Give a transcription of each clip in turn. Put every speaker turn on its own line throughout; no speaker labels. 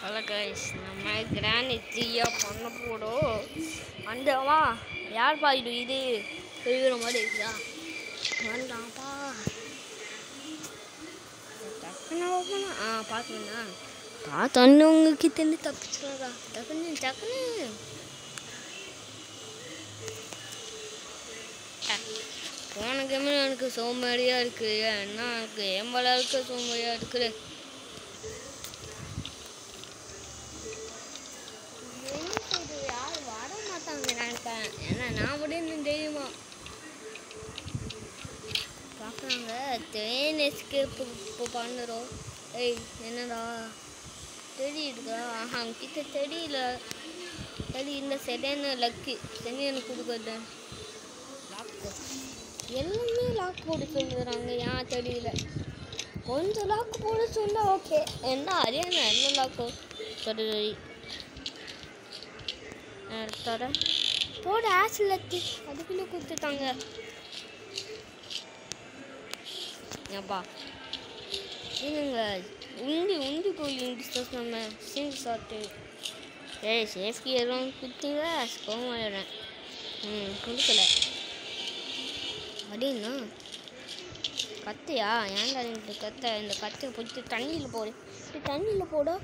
Hello guys, நம்ம granite த்ரீயா பண்ண போடும். வந்தவா யார்ப்பா இது எழுதுகிற மாதிரி இருக்குதா? வேண்டாம்ப்பா, டக்குன்னு ஓப்பனா பார்த்துண்ணா பார்த்தோன்னு உங்ககிட்ட தப்பிச்சுடா. டக்குன்னு போன கேமே எனக்கு சோம்பேறியாக இருக்குது. என்ன எனக்கு ஏம்பலாக இருக்க சோம்பேறியாக இருக்குது. யாரும் வர மாட்டாங்க நினைப்பேன். ஏன்னா நான் முடியும் தெரியுமா பார்க்குறாங்க. ட்ரெயின் எஸ்கேப் இப்போ பண்ணுறோம். ஏய் என்னடா தெரியுதுக்கா? அவங்கிட்ட தெரியல. சரி, இந்த செகண்ட் லக்கு சரி எனக்கு கொடுக்குறது. லாக்கு எல்லாமே லாக் போட சொல்லுறாங்க. ஏன் தெரியல. கொஞ்சம் லாக்கு போட சொல்ல ஓகே. என்ன அறியாண்ணா என்ன லாக்கு சரி தர போட ஆஸ் லக்கி அதுக்குள்ளே கொடுத்துட்டாங்க. ஏப்பா இல்லைங்க, உண்டி கோயில் டிஸ்கஸ் நம்ம சிங் சாப்பிட்டு ஏய் சேஃப்டி எதுவும் கொடுத்தீங்க கோமாயிடுறேன். கொடுக்கல அப்படின்னா கத்தையா? ஏன்டா இந்த கத்தை? இந்த கத்தையை பிடிச்சி தண்ணியில் போடு. தண்ணியில் போடுங்க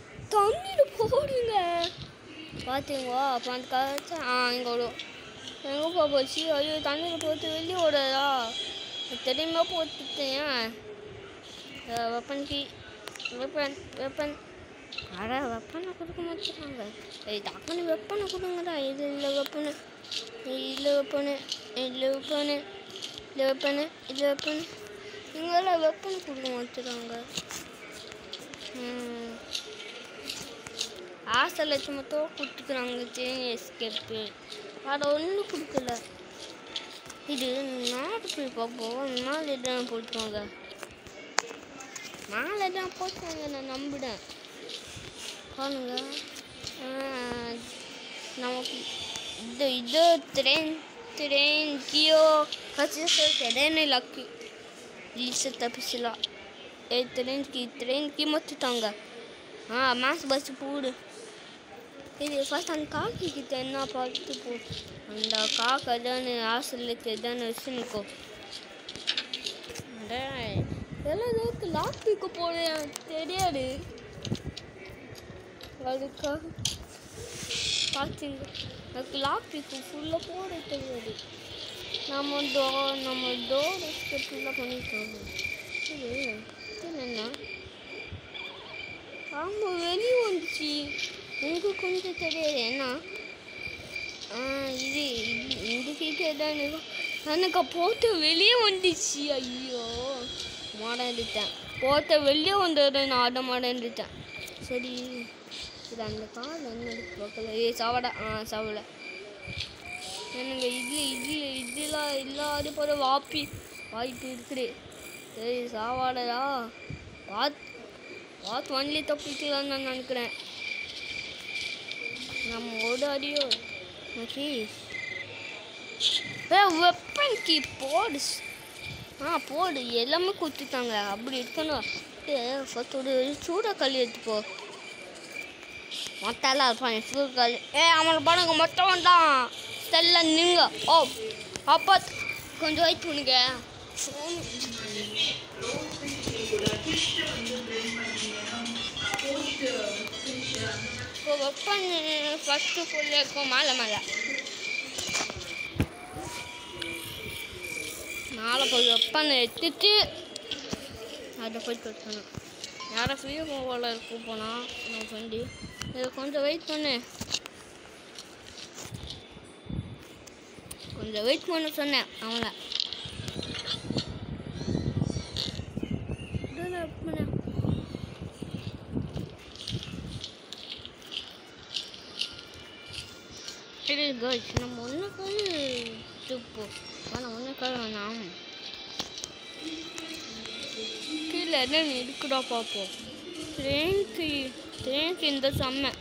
பார்த்தீங்களா? அப்போ அந்த கத்தை இங்கே விடும். எங்கேப்பா போச்சு? ஐயோ தண்ணியில் போட்டு வெளியே ஓடுறதா? தெரியுமா போட்டுட்டேன். வெப்பன் வெப்பனை கொடுக்க மாட்டேறாங்க. டக்குனு வெப்பனை கொடுங்கடா. இது இல்லை வெப்பனு, இங்கெல்லாம் வெப்பனை கொடுக்க மாட்டேறாங்க. ஆசை மட்டும் கொடுத்துக்கிறாங்க. செயின் எஸ்கேப்பு அதை ஒன்றும் கொடுக்கல. இது நாட்டு போய் பார்ப்போம். மாலை தான் போட்டுருவாங்க. நான் நம்பினேன். பாருங்க நமக்கு இது ट्रेन कियो खचिस ट्रेन लकी लिस्ट तपिसला ए ट्रेन की मत तांगा मास बस पूड இது ஃபர்ஸ்ட் அந்த காக்கி கிட்ட என்ன பார்த்து போ. அந்த காக்கை தானே ஆசிரியருக்கு தானே வச்சுக்கோ. எல்லாத்துக்கு லாக்கிக்கு போனேன் தெரியாது. அதுக்காக பார்த்தீங்க எனக்கு லாக்கிக்கு ஃபுல்லாக போட தெரியாது. நம்ம டோர் ஃபுல்லாக பண்ணிட்டோம். இது என்ன ஆமாம் வெளியே வந்துச்சு. உங்களுக்கு கொஞ்சம் தெரியாது என்ன? இது இந்த கிட்டே தான் எனக்கு போட்டு வெளியே வந்துச்சு. ஐயோ மறந்துட்டேன். போட்ட வெளியே வந்தது நான் அதை மறந்துட்டேன். சரி இது அந்த கால் என்ன பார்க்கல. சாவடா சாவலை என்னங்க இதெல்லாம் இல்லாத போல வாய்ப்பு இருக்குது. சரி சாவாடா பார்த்து வண்டி தப்பிக்கலான்னு நான் நினைக்கிறேன். நம்ம ஒரு அடியோ ஓகே வெப்பன் கீ போடு. போடு எல்லாமே கொடுத்துட்டாங்க. அப்படி இருக்கணும். ஃபஸ்ட் ஒரு சூட கல் எடுத்துப்போ. மொத்தம்லாம் இருப்பாங்க சூட கல். அவனை பாருங்க மொத்தம் வந்தான் செல்ல நிங்க. அப்பா கொஞ்சம் வெயிட் பண்ணுங்க. இப்போ வெப்பன் ஃபஸ்ட்டு ஃபுல்லாக இருக்கும். மேலே போய் வெப்பனை எடுத்துட்டு அதை போய் கட்டணும். யாரை ஃப்ரீயாக போகல இருக்கும் போனால் நான் ஃப்ரெண்டு இதை கொஞ்சம் வெயிட் பண்ண சொன்னேன் அவனை. சரி கைஸ், நம்ம ஒன்று துப்பு ஆனால் ஒன்று வேணாம். கீழே என்ன இருக்குடா பார்ப்போம். ட்ரெயினுக்கு இந்த செம்ம.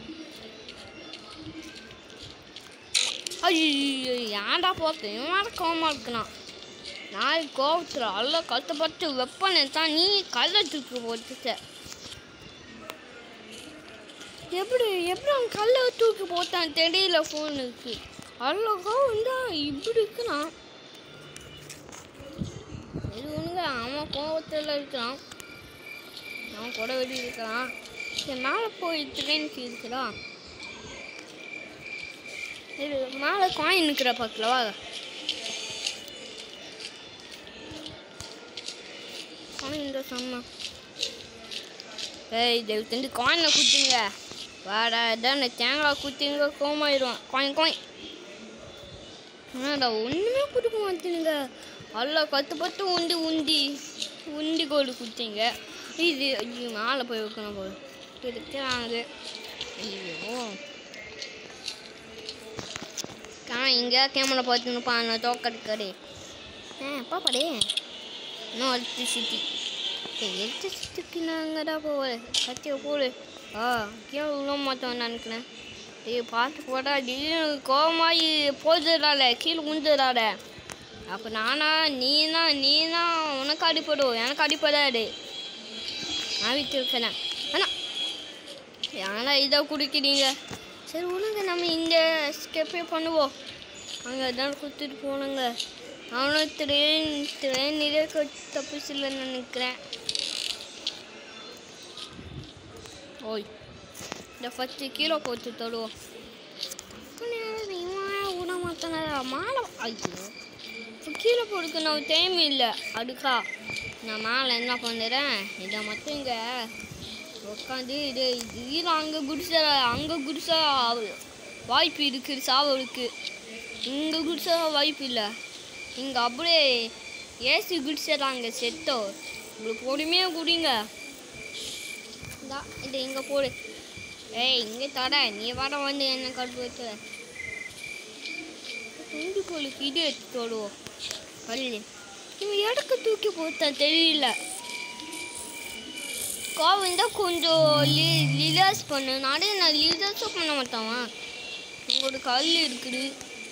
ஐயோ ஏன்டா போட்டு இவன் கோவமாக இருக்குண்ணா. நான் கோவத்தில் அல்ல கஷ்டப்பட்டு வெப்பனை தான் நீ கள்ளத்துக்கு போட்டுட்ட. எப்படி அவன் கல்லை தூக்கி போட்டான் தெரியல ஃபோனுக்கு. அழகா வந்து இப்படி இருக்கிறான். இது ஒன்றுங்க அவன் கோபத்தில் இருக்கிறான். அவன் கூட வெளியே இருக்கிறான். சரி மேலே போய் ட்ரெயினுக்கு இருக்கிறான். இது மேலே காயின் இருக்கிற பக்கத்தில் வா. காயின் இந்த செம்ம. ஏய் தயவு செஞ்சு காயினை குத்துங்க. வாடா இதான் தேங்காய் குத்திங்க கோமாயிடுவான். காயின் என்னடா ஒன்றுமே கொடுக்க மாட்டேனுங்க. அல்ல கற்றுப்பட்டு உண்டி கோடு குத்திங்க. இது ஐயோ மேலே போய் வைக்கணும் போல் இருக்கிறாங்க. ஐயோ இங்கே கேமரா பார்த்துன்னுப்பா நான் தோக்கடிக்காரு. பாப்பாடே இன்னும் எலக்ட்ரிசிட்டிக்கு நாங்கடா போகல கத்திய போடு. கீழே விழ மாட்டோம் நினைக்கிறேன். பார்த்து போடா திடீர்னு கோமாயி போதுடால கீழே உந்துடாட. அப்போ நீனா உனக்கு அடிப்படும் எனக்கு அடிப்படாது. நான் வீட்டு இருக்கிறேன் ஏன்னா இதை குடிக்கிறீங்க. சரி ஒழுங்க நம்ம இங்கே ஸ்கெப்பே பண்ணுவோம். அங்கே தான் கொடுத்துட்டு போனோங்க. அவனும் ட்ரெயின் நிறைய தப்பிச்சில்லைன்னு நினைக்கிறேன். ஓய் இந்த ஃபஸ்ட்டு கீழே போட்டு தருவோம். விட மாட்டான மாலை. ஐயோ இப்போ கீழே போடுக்கு நான் டைம் இல்லை. அதுக்கா நான் மேலே என்ன பண்ணுறேன் இதை மட்டும் இங்கே உட்காந்து இது அங்கே குடிசா வாய்ப்பு இருக்குது சாவலுக்கு. இங்கே குடிசா வாய்ப்பு இல்லை. இங்கே அப்படியே ஏசி குடிச்சிடறாங்க செத்தோ. உங்களுக்கு பொறுமையாக குடிங்க. இதை இங்கே போடு. ஏய் இங்கே தர நீ வர வந்து என்ன கட்டு வச்சு துண்டு கோளுக்கு இது எடுத்து தொடுவோம். கல்லு இவன் இடக்கு தூக்கி போட்டான் தெரியல. கோவம் தான் கொஞ்சம் லிலாஸ் பண்ணு. நான் லிலாஸும் பண்ண மாட்டான். உங்களோட கல் இருக்குது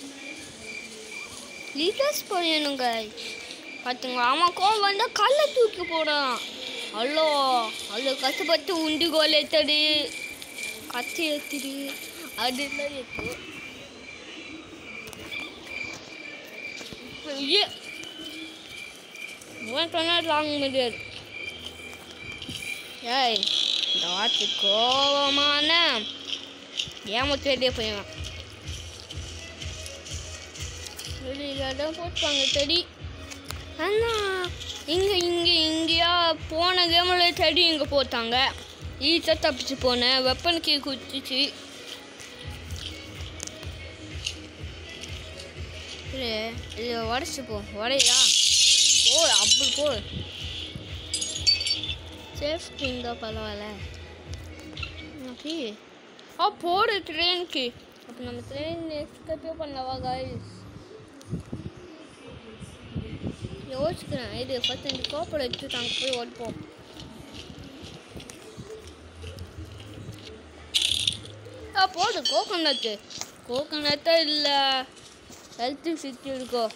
லிலாஸ் பண்ணணுங்க. பார்த்துங்க அவன் கோவம் வந்தால் கல்லை தூக்கி போடான். அவ்வளோ கஷ்டப்பட்டு உண்டி கோல் ஏற்றாடு கத்தி ஏற்றிடு அதெல்லாம் ஏற்று. சொன்னால் வாங்க முடியாது. ஏய் இந்த வார்த்தை கோபமான ஏமாத்தே போயிடுவான். வெளியில்தான் போட்டுப்பாங்க செடி. ஆனால் இங்கேயா போன கேமில் செடி இங்கே போட்டாங்க. ஈஸியாக தப்பிச்சு போனேன். வெப்பனுக்கு குத்திச்சு. இது உடச்சி உடையா அப்படி போ. சேஃப்டி இருந்தால் பரவாயில்ல. போடு ட்ரெயினுக்கு. அப்போ நம்ம ட்ரெயின் எஸ்கேப்பே பண்ணவா காய்ஸ் யோசிக்கிறேன். இது ஃபஸ்ட் இந்த கோப்பை எடுத்து அங்கே போய் ஓடிப்போம். போடு கோகனட்டா இல்லை எலக்ட்ரிசிட்டி இருக்கும்.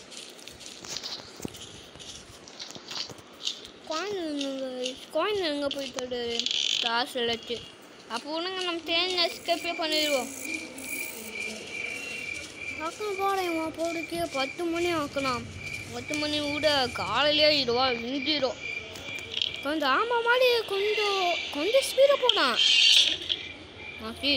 காயின் எங்கே போயிட்டு காசு இல்லாச்சு. அப்போ ஒன்றுங்க நம்ம ட்ரெயின் எஸ்கேப்பே பண்ணிடுவோம். ஆக்கணும் போடேன் போடுக்கே 10 மணி ஆக்கணும். 10 மணி விட காலையிலே இருவா விஞ்சிடும். கொஞ்சம் ஆமாம் மாதிரி கொஞ்சம் ஸ்பீடாக போனான். ஓகே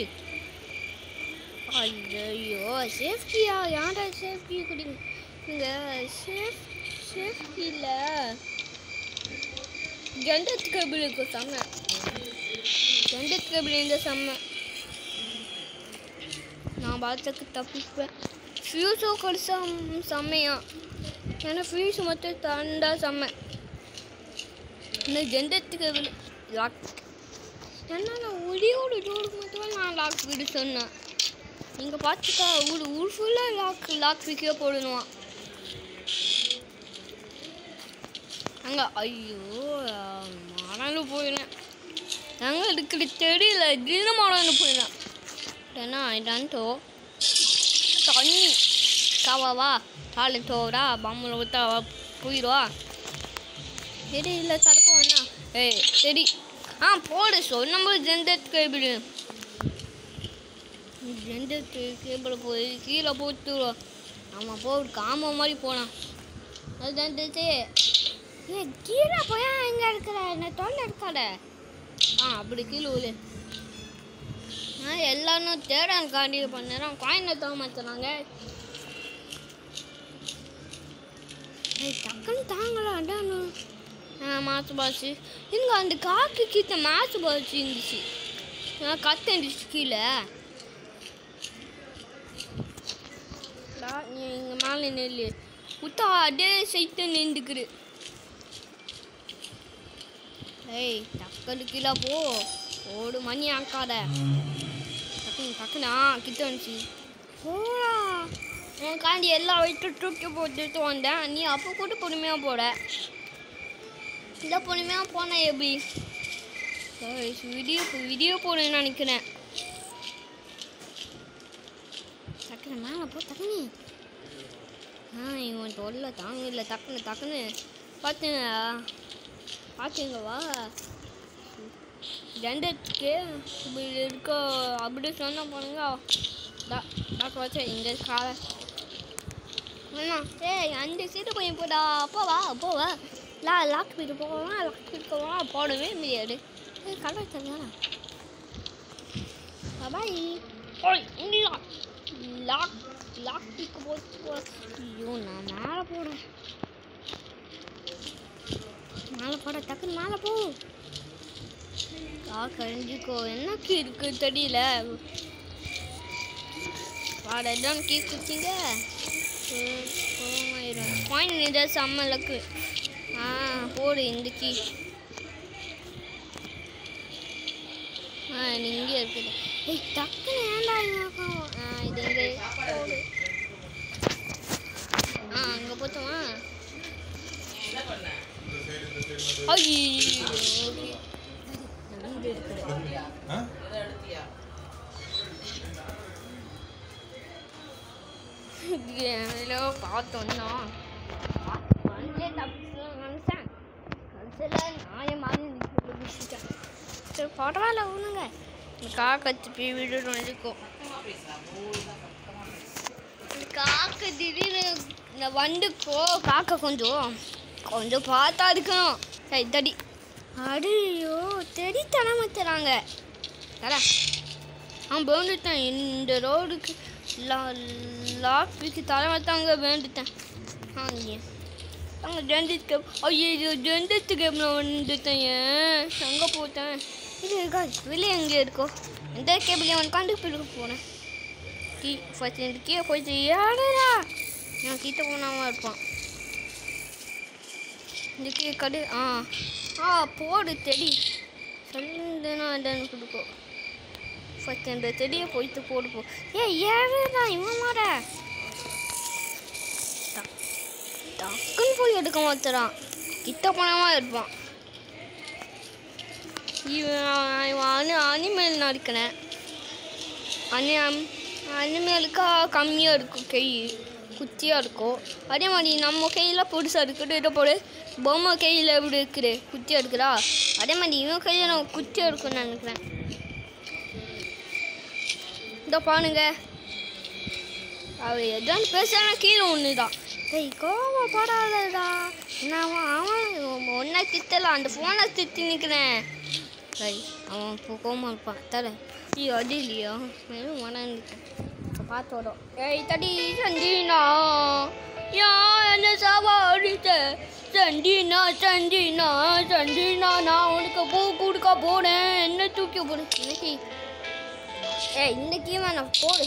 ஐயோ சேஃப்டியா யாரா சேஃப்டி குடிங்க. இங்கே சேஃப்டியில் ஜெண்டத் கேபிள் இருக்கும். ஜெண்டத் கேபிள் இந்த நான் பார்த்துக்கு தப்பிப்பேன். ஃபியூஸோ கடிச்சா செம்மையா. ஏன்னா ஃபியூஸ் மட்டும் தண்டா செம்ம. இந்த ஜெண்டத் கேபிள் லாக் ஏன்னா நான் ஒடியோட டோருக்கு மட்டும் நான் லாக் விட சொன்னேன். நீங்கள் பார்த்துக்கா ஊர் ஃபுல்லாக லாக் விற்க போடணுமா அங்கே. ஐயோ மணல் போயிடலாம். நாங்கள் இருக்கிற தெரியல தின மணல் போயிடலாம். ஏன்னா இதான்ட்டோ தண்ணி காவாவா காலை தோறா பம்மில் ஊற்றா போயிடுவா. சரி இல்லை தடுக்குவாண்ணா. ஏய் சரி போடு சொன்ன ஜெண்டத் கேபிள் ரெண்டு கேபிள் போய் கீழே போட்டுருவோம். ஆமாம் போ காம மாதிரி போனான். அதுதான் தெரிஞ்சு ஏ கீழே போயா எங்கே இருக்கிற என்ன தொல்லை இருக்காட. அப்படி கீழே விழு. எல்லாரும் தேடான் காண்டி பண்ணுறோம். காயினை தான் மாற்றுறாங்க. டக்குன்னு தாங்களாண்டா மாசு பாச்சு இங்கே அந்த காக்கு கிட்ட மாசு பாச்சு இருந்துச்சு. கத்து இருந்துச்சு கீழே. நீ இங்கே மேலே நெல் உத்தா அதே சைட்டு நின்றுக்குது. ஏய் டக்குனு கீழே போ. ஓடு மணி ஆக்காத. டக்குனு டக்குனா கிட்ட வந்துச்சு. போடா உனக்காண்டி எல்லா வயிற்று தூக்கி போட்டுட்டு வந்தேன். நீ அப்போ கூட பொறுமையாக போட. இல்லை பொறுமையாக போனேன் எப்படி வீடியோ போடுன்னு நினைக்கிறேன். டக்குனு மேலே போ டக்குனு. இவன் தொல்லை தாங்க இல்லை. டக்குன்னு பார்த்துங்க வா. ரெண்டுக்கு இப்படி இருக்க அப்படி சொன்ன போனுங்க. டாக்டர் வச்சா இந்த காலை ஏய் அந்த சீட்டு கொஞ்சம் போடா. அப்போவா லாக் போயிட்டு போகலாம் போடவே முடியாது. கடை தரலாம் பாய். லாக் பிக்கு போட்டு ஐயோ நான் மேலே போடுறேன். மேலே போட டக்குன்னு மேலே போ. கழிஞ்சிக்கோ என்னக்கு இருக்கு தெரியல. வாடதான் கீ குச்சிங்க பாயிண்ட் இதை செம்மலுக்கு. போடு இந்த கீ. இங்கே இருக்குது. ஏய் டக்குன்னு ஏன்டா இது இங்கே போடு. அங்கே போத்தோமா. ஐயோ பார்த்தோன்னா நினைச்சேன். கடைசியில் நியாயமாக நிற்கிறேன். சரி பரவாயில்ல ஒன்றுங்க. காக்கச்சு போய் வீடு இருக்கும். காக்கை திடீர்னு இந்த வண்டுக்கோ காக்கை கொஞ்சம் பார்த்தா இருக்கணும். சரி தடி அடியோ தெடித்தனம் வச்சுறாங்க. வேண்டுட்டேன் இந்த ரோடுக்கு லாக்கு தலை வச்சாங்க. வேண்டுட்டேன் அங்கே ஜெண்டத்துக்கு. ஐயோ ஜெண்டத்துக்கு நான் வந்துட்டேன். எங்கே போட்டேன் இது இருக்கா வெளியே எங்கே இருக்கோ எந்த கேபிளையும் அவன் கண்டுபிடிக்க போனேன். ஃபஸ்ட் இந்த கீழே போயிட்டு யாரா நான் கிட்ட போனாமல் இருப்பான். இந்த கீழே கடு போடு செடி சொல்லுன்னா என்னன்னு கொடுக்கும். ஃபஸ்ட் இந்த செடியை போயிட்டு போடுப்போம். ஏறா இவன் மாற டக்குன்னு போய் எடுக்க மாத்துறான். கிட்ட போனாமல் இருப்பான். இவன் அனிமேல் நடிக்கிறேன். அனிமேலுக்கா கம்மியாக இருக்கும். கை குச்சியாக இருக்கும். அதே மாதிரி நம்ம கையில் பெருசாக இருக்குது. இதை போடு பொம்மை கையில் எப்படி இருக்குது குச்சியாக இருக்குதா. அதே மாதிரி இவன் கையில் நம்ம குச்சியாக இருக்குன்னு நினைக்கிறேன். இதோ பாருங்க அவர் எதான்னு பேசுனா கீழே ஒன்று தான். கோவம் போடாதடா. நான் அவன் ஒன்றா திட்டலாம். அந்த ஃபோனை திட்டி நிற்கிறேன். அவன் இப்போ கோவமாக இருப்பான். தரேன் அடி இல்லையா மேலும் மறந்துட்டேன். பார்த்து வரும். ஏய் தடி சண்டினா என்ன சாவா அடித்த சண்டினா நான் உனக்கு பூ கொடுக்க போனேன். என்ன தூக்கி போனேன் இன்னைக்கு. இன்னைக்கு நான் போடு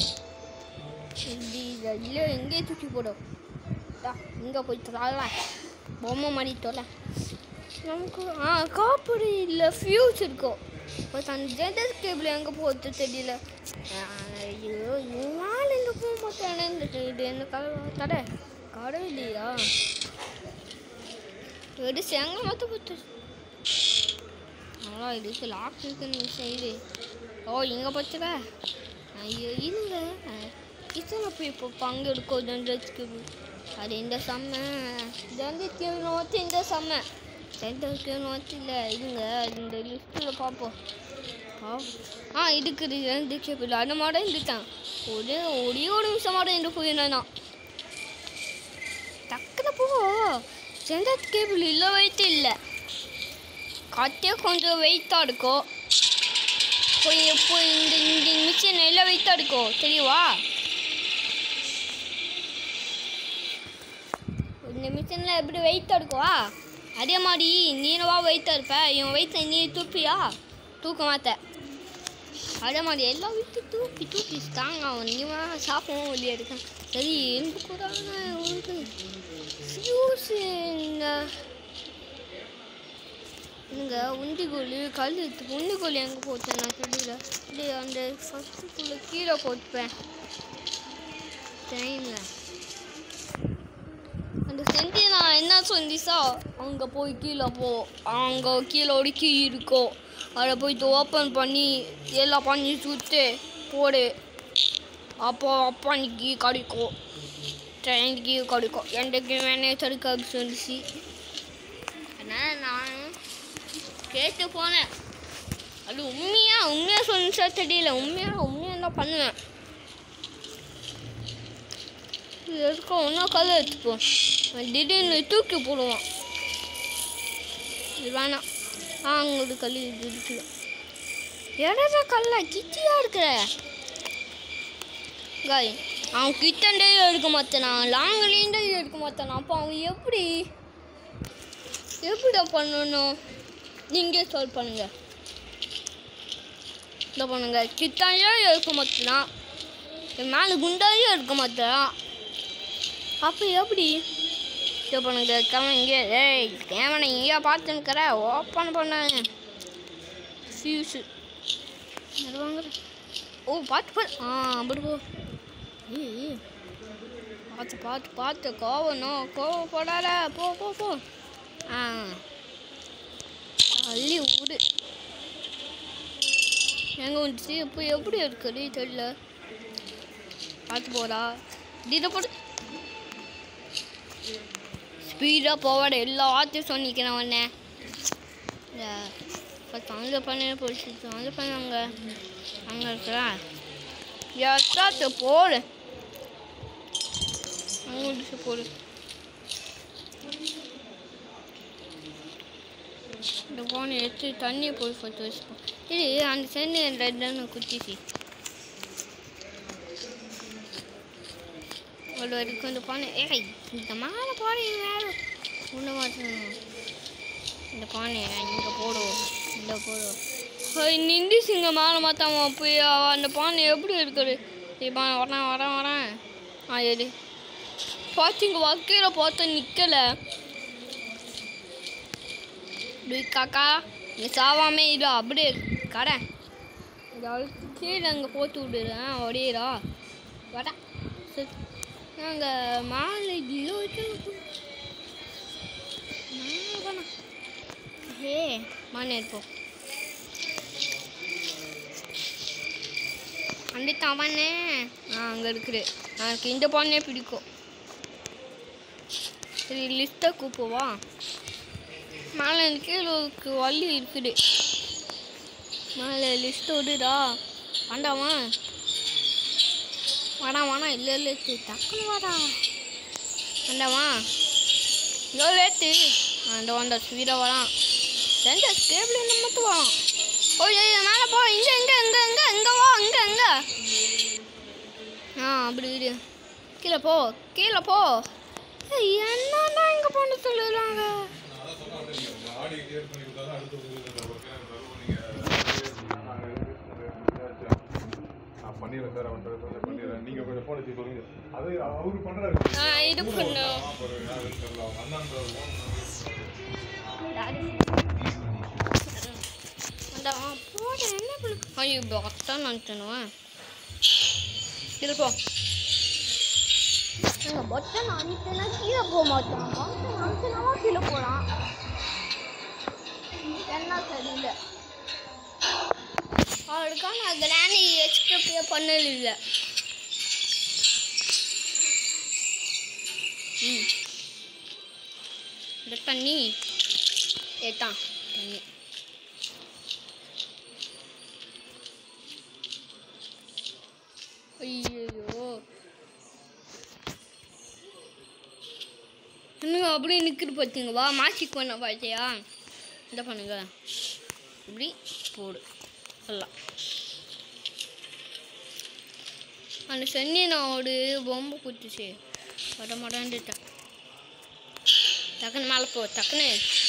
இல்லை எங்கேயே தூக்கி போடும். இங்கே போய் தொலை பொம்மை மாதிரி தொலை. நமக்கு காப்படி இல்லை ஃபியூஸ் இருக்கும். பட் அந்த ஜெண்டர் கேபிள் எங்கே போகிறது தெரியல. ஐயோ இவனால எங்கே போக மாட்டேன். இது என்ன கடை கடை இல்லையா எடுத்து எங்கே மாற்ற போட்டு அவ்வளோ இதுக்கு லாக் இருக்குன்னு சைடு. இங்கே போச்சுக்க. ஐயோ இல்லைங்க கிச்சனை போய் இப்போ பங்கு எடுக்கும் ஜெண்டர் கேபிள். அது இந்த செம்ம ஜெண்டர் கேபிள் நோத்து இந்த செம்ம ஜெண்டர் கேபிள் நோத்து இல்லை. இதுங்க இந்த லிஸ்ட்டில் பார்ப்போம். இருக்குது 2 கேபிள் அந்த மாடம் இருந்துட்டான் ஒரே ஒரு நிமிஷம் மாடம் என்று போயிருந்தேன் டக்குனு போ சென்டர் கேபிள் இல்லை வெயிட் இல்லை கட்டே கொஞ்சம் வெயிட்டாக இருக்கும் போய் இந்த மிஷின் எல்லாம் வெயிட்டாக இருக்கும் தெரியவா இந்த மிஷினில் எப்படி வெயிட்டாக இருக்குவா அதே மாதிரி நீனவா வெயிட்டாக இருப்ப இவன் வெயிட்டை நீ தூப்பியா தூக்க மாட்டேன் அதே மாதிரி எல்லாம் விட்டு தூக்கி தாங்க அவன் நீவன் சாப்பிடவும் வெளியே இருக்கான் சரி எந்த கூட உனக்கு இங்கே உண்டிகோல் கல் எடுத்து உண்டிகோல் எங்கே போட்டேன் நான் தெரியல இல்லை அந்த ஃபஸ்ட்டுக்குள்ளே கீழே போட்டுப்பேன் ட்ரெயினில் அந்த சென்டி நான் என்ன சொன்னிச்சா அங்கே போய் கீழே போ அங்கே கீழே ஒரு கீ இருக்கும் அதை போய்ட்டு ஓப்பன் பண்ணி எல்லாம் பண்ணி சுட்டு போடு அப்போ கீ கிடைக்கும் ட்ரெயின் கீ கிடைக்கும் என்கிட்ட மேனேஜர் கப் சொல்லிச்சு அதனால் நான் கேட்டு போனேன் அது உண்மையாக சொன்னிச்சா தெரியல உண்மையாக தான் பண்ணுவேன் எதுக்கும் ஒன்றா கல் எடுத்துப்போம் திடீர்னு தூக்கி போடுவான் இது வேணாம் அங்கே ஒரு கல் இது இருக்குது எடா கல்ல கிட்டியாக இருக்கிற காய் அவன் கிட்டண்டே எடுக்க மாட்டேனா லாங்கிலேருந்தே எடுக்க மாட்டானா அப்போ அவன் எப்படிடா பண்ணணும் நீங்கள் சால்வ் பண்ணுங்க இதை பண்ணுங்க கிட்டாண்டே எடுக்க மாட்டேனா மேலே குண்டாயே எடுக்க மாட்டேன் அப்போ எப்படி இதை பண்ணுங்க கவனிங்க ஏய் கேமரா எங்கேயா பார்த்துன்னுக்கிற ஓப்பன் பண்ண ஃபியூஸு வாங்குற ஓ பார்த்து அப்படி போ ஏய் பார்த்து கோவப்படாத போ அள்ளி விடு எங்கே வந்துச்சு இப்போ எப்படி இருக்குது தெரியல பார்த்து போடா இதை போடு ஸ்பீடாக போவாட எல்லா வார்த்தையும் சொன்னிக்கிறேன் உடனே இப்போ பண்ண போயிடுச்சு பண்ணாங்க அங்கே இருக்கிறேன் எத்தாத்து போடு அங்கே போடு இந்த போனை எடுத்து தண்ணியை போய் போட்டு வச்சுப்போம் இது அந்த சென்னு ரெண்டுன்னு குத்திச்சு ஒரு வரைக்கும் இந்த பானை ஏய் இந்த மேலே பானை வேறு உண்ண மாட்டேன் இந்த பானையை இங்கே போடுவோம் இந்த போடுவோம் நின்றுச்சுங்க மேலே மாற்றாம போய் அந்த பானை எப்படி இருக்குது வரேன் எது பார்த்திங்க வக்கீல பார்த்து நிற்கலை காக்கா நீ சாவாமே இல்லை அப்படியே கடை கீழே அங்கே போட்டு விடுறேன் ஒடியரா வர நாங்கள் மாலை ஹே மானே இருப்போம் அந்த தவணே அங்கே இருக்குது எனக்கு இந்த பானையே பிடிக்கும் சரி லிஸ்ட்டை கூப்பிடுவா மேலே கீழே வள்ளி இருக்குது மேலே லிஸ்ட்டு விடுடா வேண்டாமா வேணாம் இல்லை டக்குன்னு வாடா வேண்டாமா இதோ லேட்டு அந்த வந்தா ஸ்வீடாக வரான் ரெண்டு கேபிள் என்ன மட்டும் வரான் ஓ மேலே போ இங்கே வா இங்கே அப்படி இரு கீழே போ என்னன்னா இங்கே போன சொல்லுறாங்க
பண்ணிடுறேன் சார் அவன் பண்ணிடுறேன் நீங்கள் கொஞ்சம் ஃபோன் வச்சு சொல்லுங்க அது அவரு பண்ணுறாரு
இது பண்ணு ஐயோ பக்தான் நினச்சனுவேன் இருப்போம் நாங்கள் பட்டன் அனுப்பினா கீழே போக மாட்டோம் பட்டன் அனுப்பினாவா கீழே போகலாம் என்ன தெரியல அவளுக்காக நான் கிராண்டி எக்ஸ்ட்ரா பண்ணல இந்த தண்ணி ஏத்தான் தண்ணி ஐயோ இன்னும் அப்படியே நிற்கிது பார்த்தீங்களா மாசிக்கு பண்ண பார்த்தியா இந்த பண்ணுங்க இப்படி போடு எல்லாம் அந்த சென்னினோடு பொம்பை குத்துச்சு மடமடன்ட்டுட்டேன் டக்குன்னு மேலே போ டக்குன்னு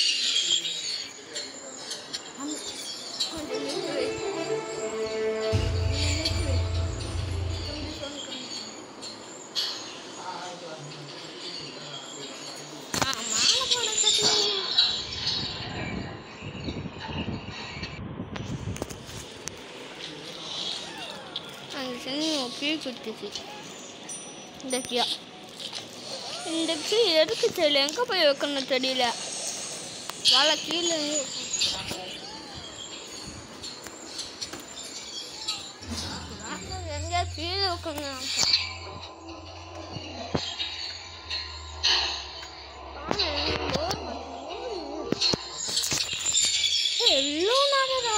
அந்த சென்னி கீழ் குத்துச்சு இந்த கீழே இந்த கீழ் எதுக்கு தெரியல எங்கே போய் வைக்கணும் தெரியல வாழை கீழே எங்கேயா கீழே வைக்கணும் எல்லோ நாளா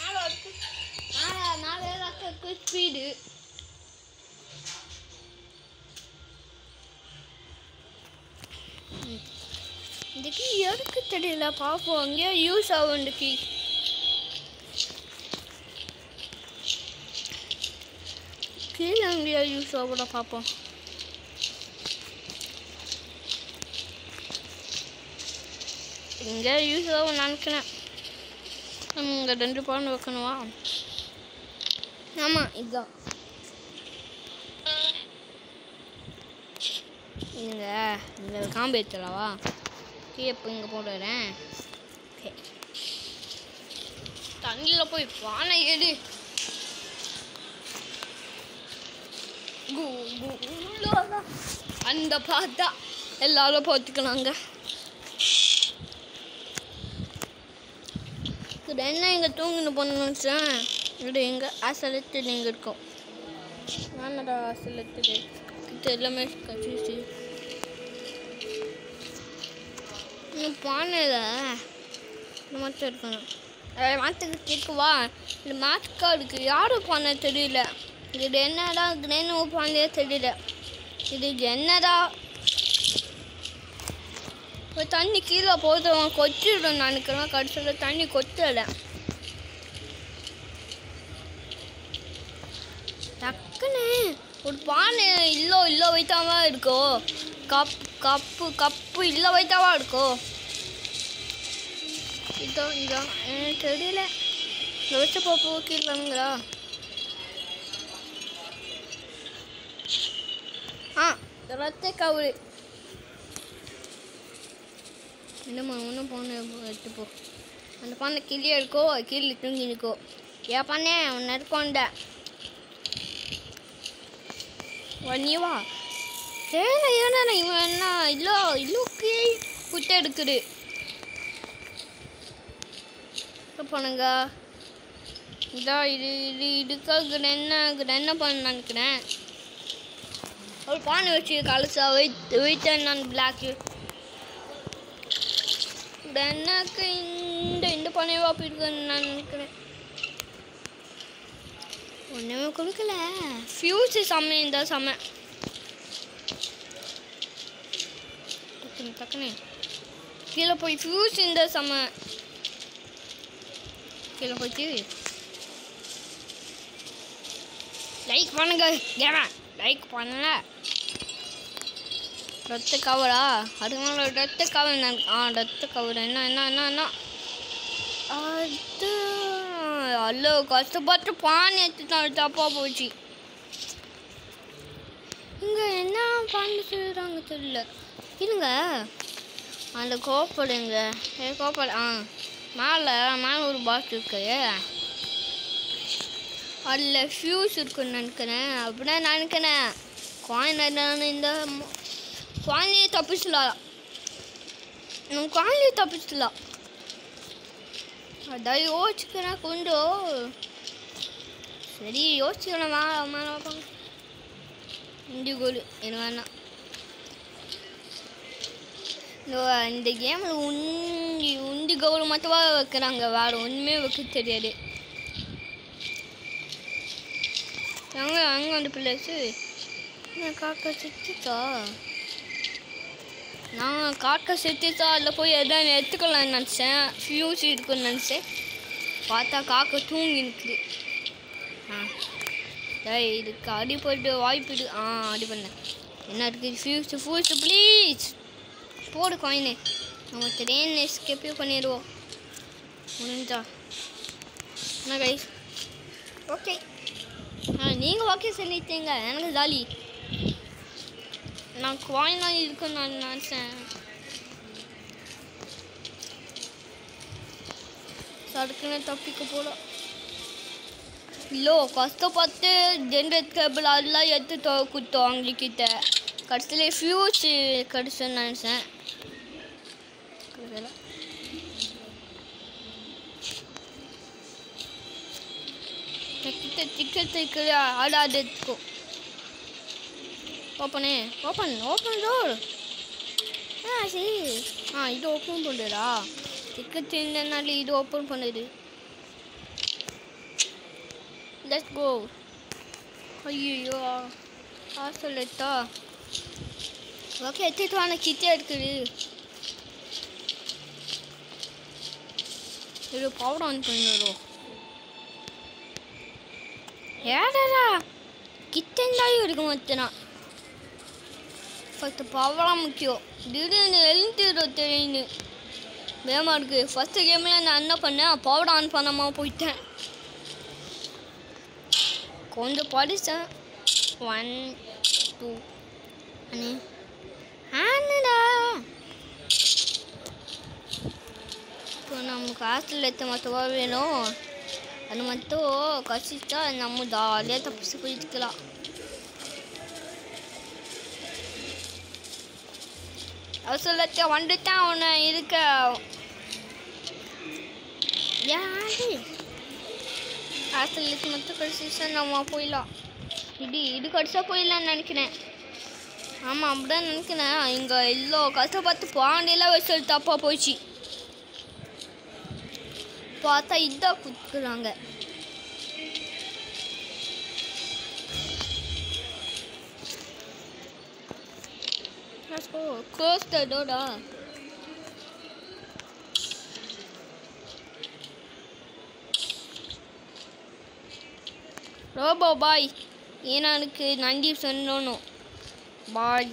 நாலு ஸ்பீடு இந்த கீ எதுக்கு தெரியல பார்ப்போம் அங்கேயோ யூஸ் ஆகும் இந்த கீ கீழே அங்கேயோ யூஸ் ஆகும்ல பார்ப்போம் இங்கே யூஸ் ஆகும் நினைக்கிறேன் இங்கே 2 பவுன் வைக்கணுமா ஆமாம் இதுதான் இங்கே காம்பு ஏற்றலவா இப்போ இங்கே போடுறேன் ஓகே தண்ணியில் போய் பானை எடு அந்த பார்த்தா எல்லாரும் பார்த்துக்கலாங்க இது என்ன இங்கே தூங்கின்னு போனேன் இது எங்கே ஆசலத்து நீங்கள் இருக்கோம் நானடா ஆசலத்து இது எல்லாமே கட்சிச்சு இன்னும் பானையில் இந்த மட்டும் இருக்கணும் மாற்றுக்கு கேட்குவா இந்த மாட்டுக்காடுக்கு யாரும் பானை தெரியல இது என்னடா கிரேனு பானையே தெரியல இது என்னடா இப்போ தண்ணி கீழே போதும் கொச்சிடும் நினைக்கிறேன் கடைசியில் தண்ணி கொத்தலை டக்குன்னு ஒரு பானை இல்லோ வைத்தாவா இருக்கோ கப்பு இல்லை வைத்தாவா இருக்கோ இதான் எனக்கு தெரியல இந்த வச்ச பாப்போ கீழேங்களா ரத்த கவுரு என்னம்மா ஒன்றும் பானை எடுத்துப்போ அந்த பானை கீழே இருக்கோ கீழே தூங்கி இருக்கோ ஏன் பானே ஒன்று இருக்கோண்ட நீவா ஏன்னா இவன் என்ன இல்லோக்கு குட்டை எடுக்குது பண்ணுங்க இதான் இதுக்காக என்ன பண்ண நினைக்கிறேன் ஒரு பானை வச்சு கலசா வெயிட் நான் பிளாக்கு எனக்கு இந்த பானைவா போயிருக்குன்னு நான் நினைக்கிறேன் ஒன்றுமே கொடுக்கல ஃபியூஸு செம்ம இந்த செம்ம டக்குன்னு கீழே போய் ஃபியூஸ் இந்த செம்ம கீழே போயிட்டு லைக் பண்ணுங்க கேமன் லைக் பண்ணல ரத்த கவரா அதுக்கு மேலே ரத்த கவர் ரத்த கவர் என்ன அது அல்லோ கஷ்டப்பட்டு பானை எடுத்துட்டான் தப்பாக போச்சு இங்கே என்ன பானை செய்கிறாங்க தெரியல இருங்க அந்த கோப்படுங்க கோப்படு மேலே ஒரு பாக்ஸ் இருக்கு அதில் ஃபியூஸ் இருக்குன்னு நினைக்கிறேன் அப்படின்னா நினைக்கிறேன் காயின் இந்த காயினே தப்பிச்சிடலாம் காயினே தப்பிச்சிடலாம் அதான் யோசிக்கிறேன் கொஞ்சம் சரி யோசிக்கிறேன் மேலே வைப்பாங்க இந்தி கோல் என்ன வேணாம் இந்த கேமில் உந்தி கோல் மட்டும் வைக்கிறாங்க வேறு ஒன்றுமே வைக்க தெரியாது அங்கே அந்த பிளேஸு காக்கா செத்துச்சா? நான் காக்கா செத்துச்சா அதில் போய் எதாவது எடுத்துக்கலாம்னு நினச்சேன். ஃபியூஸ் இருக்குன்னு நினச்சேன். பார்த்தா காக்கா தூங்கி நிற்குது. இதுக்கு அடிப்பட்டு வாய்ப்பிடு. அடி பண்ணேன். என்ன இருக்குது? ஃபியூஸ் ப்ளீஸ் போடு காயினு. நம்ம ட்ரெயின் எஸ்கேப்பே பண்ணிடுவோம் முடிஞ்சா. என்ன கைஸ்? ஓகே. நீங்கள் ஓகே சொல்லிட்டீங்க. எனக்கு ஜாலி. நான் காயினாக இருக்குன்னு நான் நினச்சேன். சடுக்குன்னு தப்பிக்க போல. இல்லை கஷ்டப்பட்டு ஜென்ரேட் கேபிள் அதெல்லாம் எடுத்து கொடுத்தோம் அவங்கக்கிட்ட. கடைசியில் ஃபியூஸ் கிடச்சுன்னு நினச்சேன். டிக்கெட் ஆடாது எடுத்துக்கோ. Open door. சரி. இது ஓப்பன் பண்ணுறா. டிக்கெட் இருந்தனால இது ஓப்பன் பண்ணுது. Let's go. ஐயோ சொல்லட்டா. ஓகே எடுத்துட்டு வாங்க. கிட்டே இருக்குது. இது பவர் ஆன் பண்ணிடுறோம். ஏடா கிட்டந்தாயும் இருக்க மாட்டேனா. ஃபஸ்ட்டு பவராக முக்கியம். திடீர்னு எழுந்துடும் தெரியுன்னு வேகமாக இருக்குது. ஃபஸ்ட்டு கேமில் நான் என்ன பண்ணேன்? பவர் ஆன் பண்ணாமல் போயிட்டேன். கொஞ்சம் படித்தேன். 1 2 ஆனடா. இப்போ நமக்கு ஹாஸ்டலில் எத்த மொத்தமாக வேணும். அது மட்டும் கசிச்சா நம்ம ஜாலியாக தப்பிச்சு போயிட்டுக்கலாம். அவசரத்தை வந்துட்டான் அவனை இருக்க. ஹாஸ்டலுக்கு மட்டும் கடிச்சிச்சா நம்ம போயிடலாம். இது கடிச்சா போயிடலான்னு நினைக்கிறேன். ஆமாம் அப்படிதான் நினைக்கிறேன். இங்கே எல்லோ கஷ்டப்பட்டு பாண்டியெல்லாம் வச்சு தப்பாக போயிடுச்சு. பார்த்தா இதான் கொடுக்குறாங்க. க்ளோஸ் த டோரா. ரோபோ பாய் ஏன்னா எனக்கு நன்றி சொல்லணும். பாய்.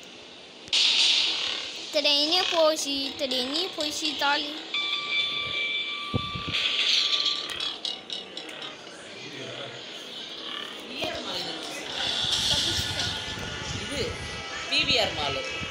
ட்ரெயினே போச்சு தாலி.
இது பிவிஆர் மால்.